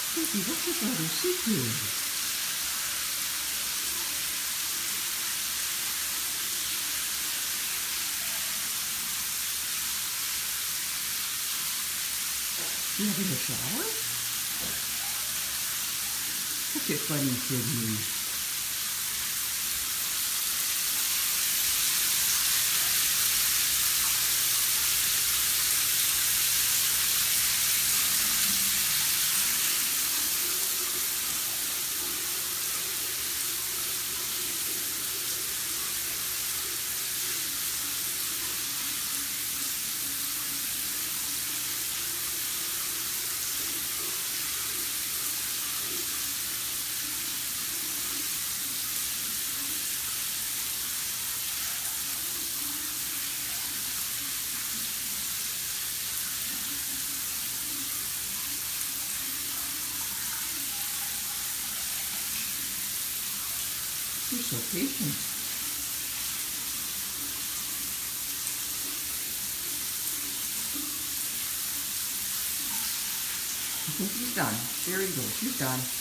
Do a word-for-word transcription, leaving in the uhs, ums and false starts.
Katie, what's your brother Sid doing? You having a shower? Look at funny Sydney. You're so patient. I think he's done. There he goes. He's done.